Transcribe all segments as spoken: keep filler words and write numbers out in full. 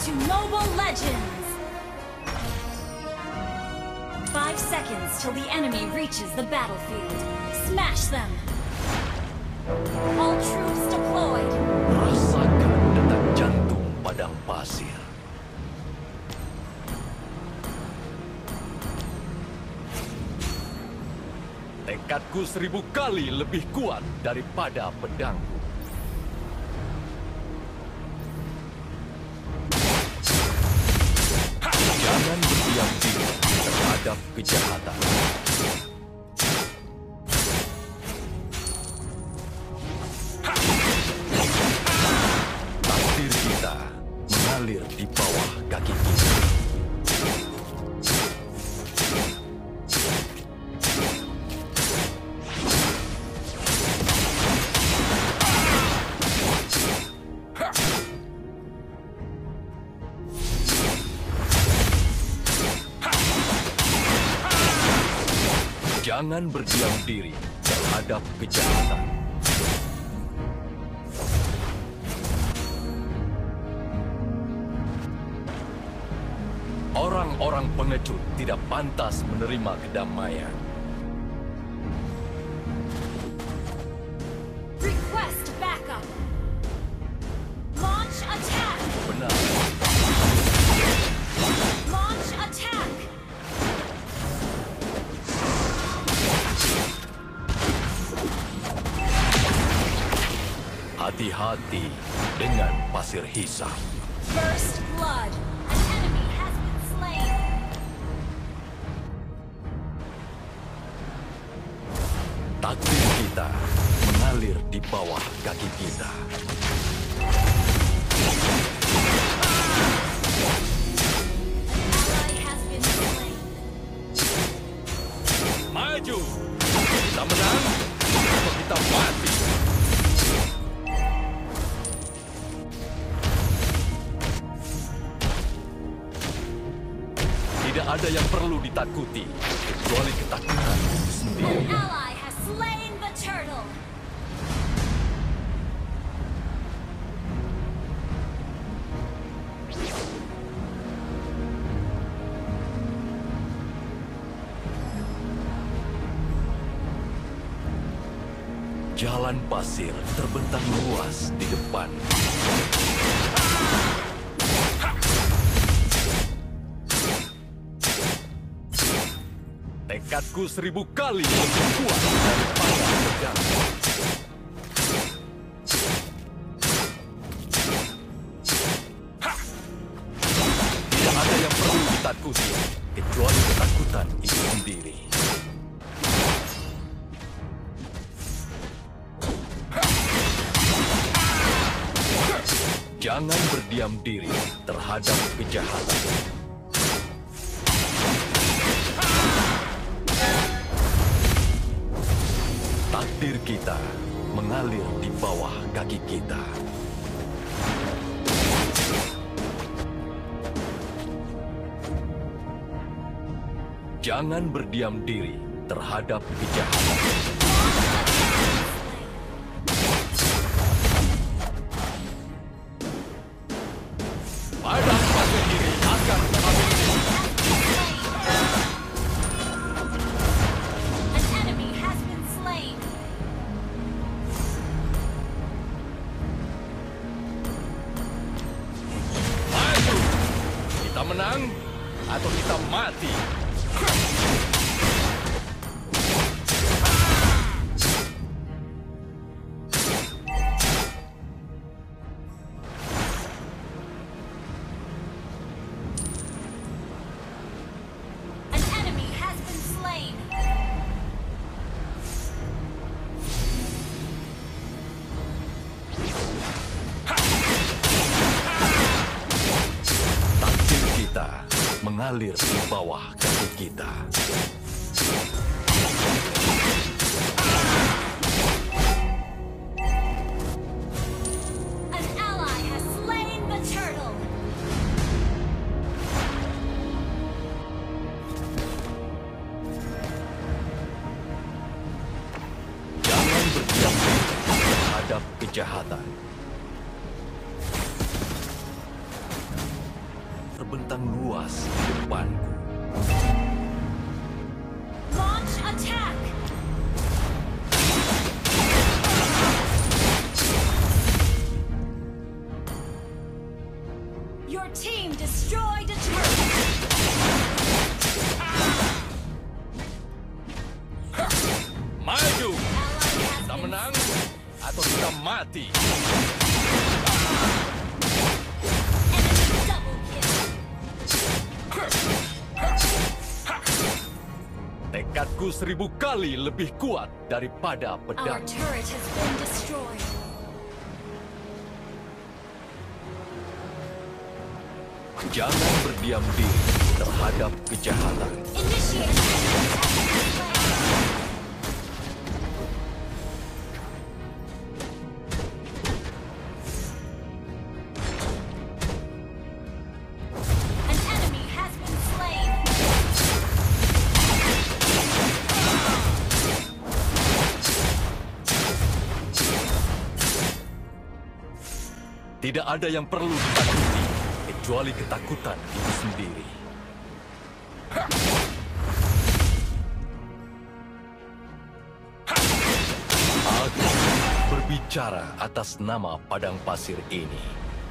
to Mobile Legends! Five seconds till the enemy reaches the battlefield. Smash them! All troops deployed! Rasakan detak jantung padang pasir. Tekadku seribu kali lebih kuat daripada pedangku. Jangan berdiam diri terhadap kejahatan. Takdir kita mengalir di bawah kaki kita. Jangan berdiam diri terhadap kejahatan. Orang-orang pengecut tidak pantas menerima kedamaian. Request backup! Launch attack! Benar. Launch attack! Hati-hati dengan pasir hisap. First blood! An enemy has been slain! Takdir kita mengalir di bawah kaki kita. Ally has been slain. Maju! Kita menang atau kita mati. Tidak ada yang perlu ditakuti, kecuali ketakutan itu sendiri. An ally has slain the turtle! Jalan pasir terbentang luas di depan. Tekadku seribu kali lebih kuat daripada pedang. Tidak ada yang perlu ditakuti, kecuali ketakutan itu sendiri. Jangan berdiam diri terhadap kejahatan. Takdir kita mengalir di bawah kaki kita. Jangan berdiam diri terhadap kejahatan. Padang pasir ini akan habis. An enemy has been slain. Maju! Kita menang atau kita mati. An enemy has been slain. Takdir kita mengalir di bawah kaki kita. An ally has slain the turtle. Jangan berdiam diri terhadap kejahatan. terbentang luas di depanku. Launch attack! Your team destroyed a turret! Maju! Ally has Kita been menang atau kita mati. enemy double kill! Tekadku seribu kali lebih kuat daripada Our pedang. turret has been destroyed. Jangan berdiam diri terhadap kejahatan. Initiate attack! An enemy has been slain. Tidak ada yang perlu ditakuti, kecuali ketakutan itu sendiri. Aku berbicara atas nama padang pasir ini.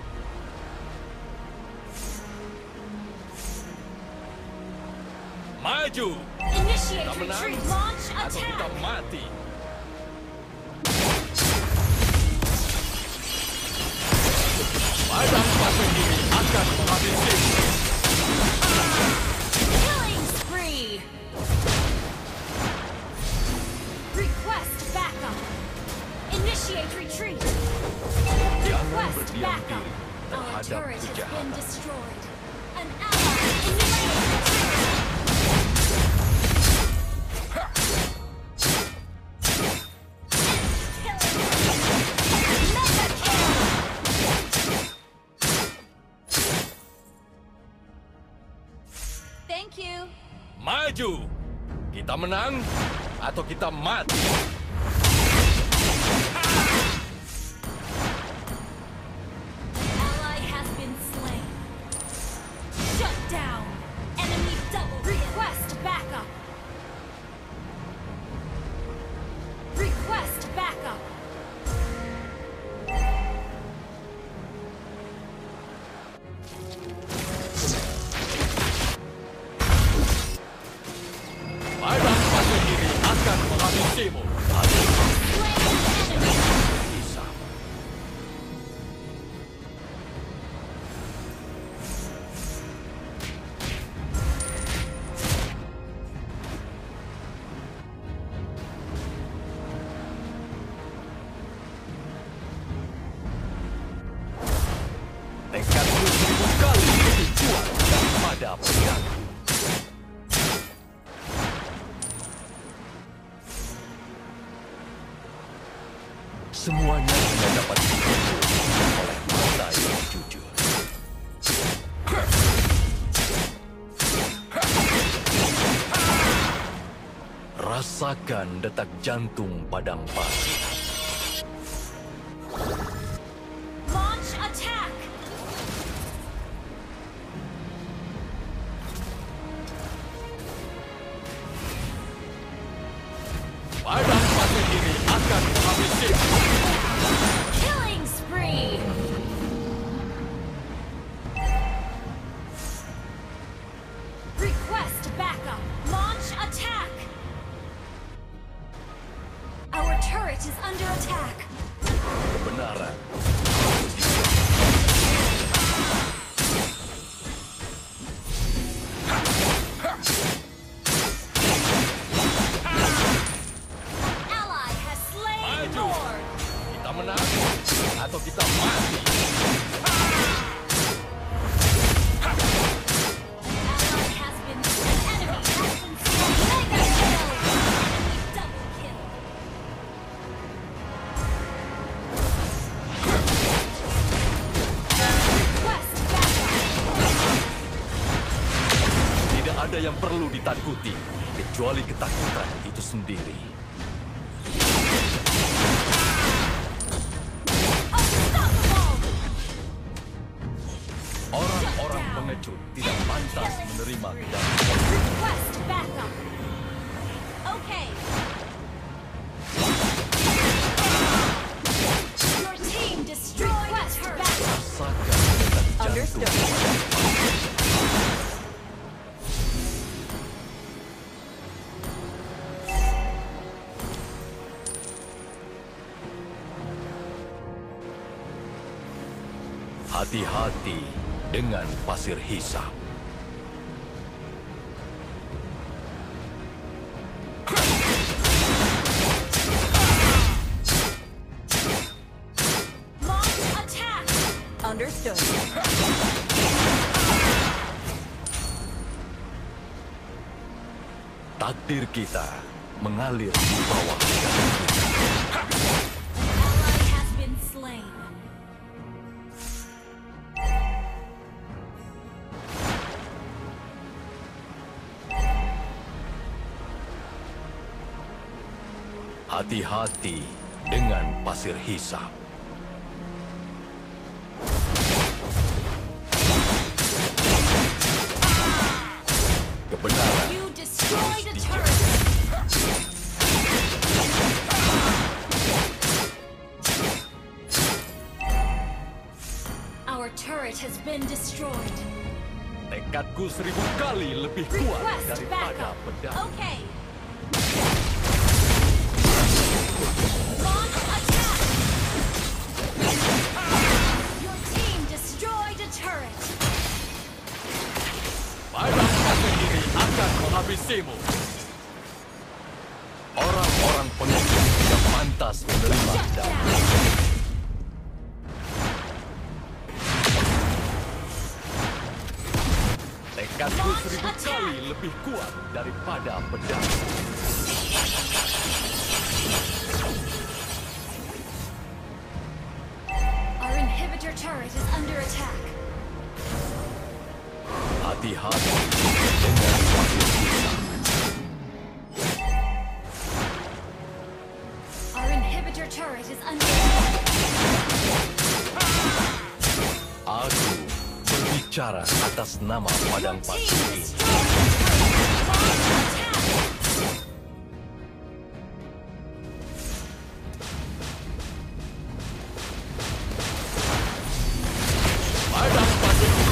Maju! Initiate Kita menang retreat. Launch atau kita attack. mati. Padang pasir ini akan menghabisimu. Killing spree. Request backup. Initiate retreat. Jangan Request berdiam backup. diri Our terhadap turret has been kejahatan. destroyed. An ally is slain. Killing. Mega kill. Thank you. Maju! Kita menang atau kita mati. Ally has been slain. Shut down. Enemy double. Request backup. Request backup. Padang pasir ini akan menghabisimu. Ada Slain enemy. bisa. Tekadku seribu kali lebih kuat daripada pedang. Semuanya hanya dapat diukur oleh mata yang jujur. Rasakan detak jantung padang pasir. Launch attack. Padang pasir ini akan menghabisimu. Killing spree. Request backup. Launch attack. Our turret is under attack. Kebenaran. Ally has slain Maju. Lord. Kita menang atau kita mati. Ally has been an enemy has been slain. Mega kill. Enemy double kill. Request backup. Tidak ada yang perlu ditakuti, kecuali ketakutan itu sendiri. Unstoppable. Orang-orang Shut down. pengecut tidak pantas menerima kedatangan. Request backup. Okay. Your team destroyed a turret. Rasakan detak jantung. Understood. Hati-hati dengan pasir hisap. Launch attack. Understood. Takdir kita mengalir di bawah kaki kita. Ally has been slain. Hati-hati dengan pasir hisap. Kebenaran You destroyed a turret. Our turret has been destroyed. tekadku seribu kali lebih kuat Request daripada backup. pedang. Okay. Launch attack. Your team destroyed a turret. Padang pasir ini akan menghabisimu. Orang-orang pengecut tidak pantas menerima Shut damai. down. Tekadku seribu kali lebih kuat daripada pedang. Our inhibitor turret is under attack. Hati-hati dengan pasir hisap. Our inhibitor turret is under attack. Aku berbicara atas nama padang Your team pasir ini. destroyed a turret. Launch attack. Padang pasir ini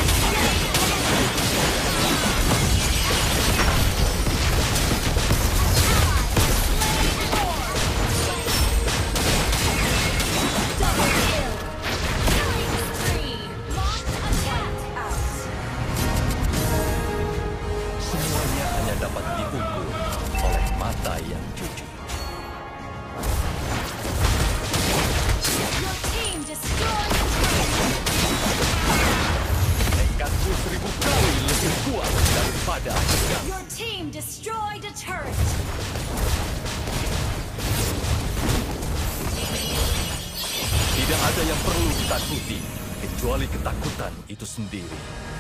Double kill. Killing spree. Launch attack. Out. semuanya hanya dapat diukur oleh mata yang jujur. Your team destroyed a turret. Tekadku seribu kali lebih kuat daripada pedang. Your team destroyed a turret. Tidak ada yang perlu ditakuti kecuali ketakutan itu sendiri.